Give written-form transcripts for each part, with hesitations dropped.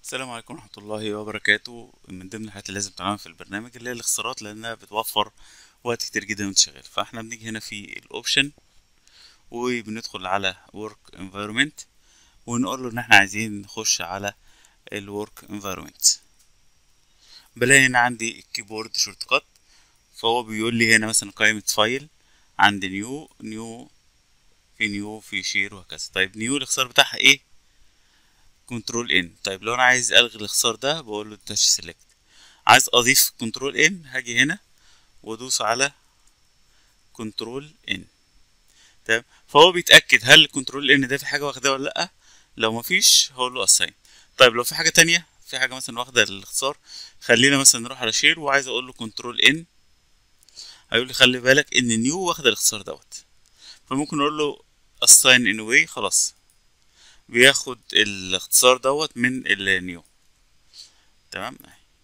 السلام عليكم ورحمة الله وبركاته. من ضمن الحاجات اللي لازم تعملها في البرنامج اللي هي الاختصارات، لأنها بتوفر وقت كتير جدا وانت شغال. فاحنا بنيجي هنا في الأوبشن وبندخل على Work Environment ونقول له إن احنا عايزين نخش على ال Work Environment. بلاقي هنا عندي الكيبورد شورت كات، فهو بيقول لي هنا مثلا قائمة فايل، عندي نيو في شير وهكذا. طيب نيو الاختصار بتاعها ايه؟ كنترول ان. طيب لو انا عايز الغي الاختصار ده بقول له تاتش سيلكت. عايز اضيف كنترول ان، هاجي هنا وادوس على كنترول ان. تمام، فهو بيتاكد هل الكنترول ان ده في حاجه واخداه ولا لا. لو مفيش هقول له اساين. طيب لو في حاجه تانية، في حاجه مثلا واخده الاختصار، خلينا مثلا نروح على شير وعايز اقول له كنترول ان، هيقول لي خلي بالك ان نيو واخده الاختصار دوت. فممكن اقول له اساين ان واي، خلاص بياخد الاختصار دوت من النيو. تمام.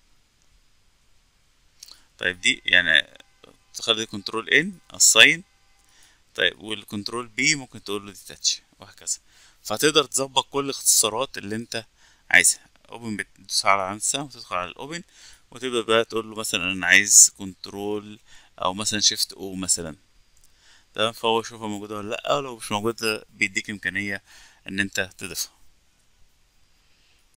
طيب دي يعني تخلي كنترول ان اساين. طيب والكنترول بي ممكن تقول له ديتاتش وهكذا. فهتقدر تظبط كل الاختصارات اللي انت عايزها. اوبن، بتدوس على علامة وتدخل على الاوبن وتبدأ بقى تقول له مثلا انا عايز كنترول او مثلا شيفت او مثلا. تمام، فهو يشوفها موجودة ولا لا، ولو مش موجودة بيديك امكانية ان انت تضيفها.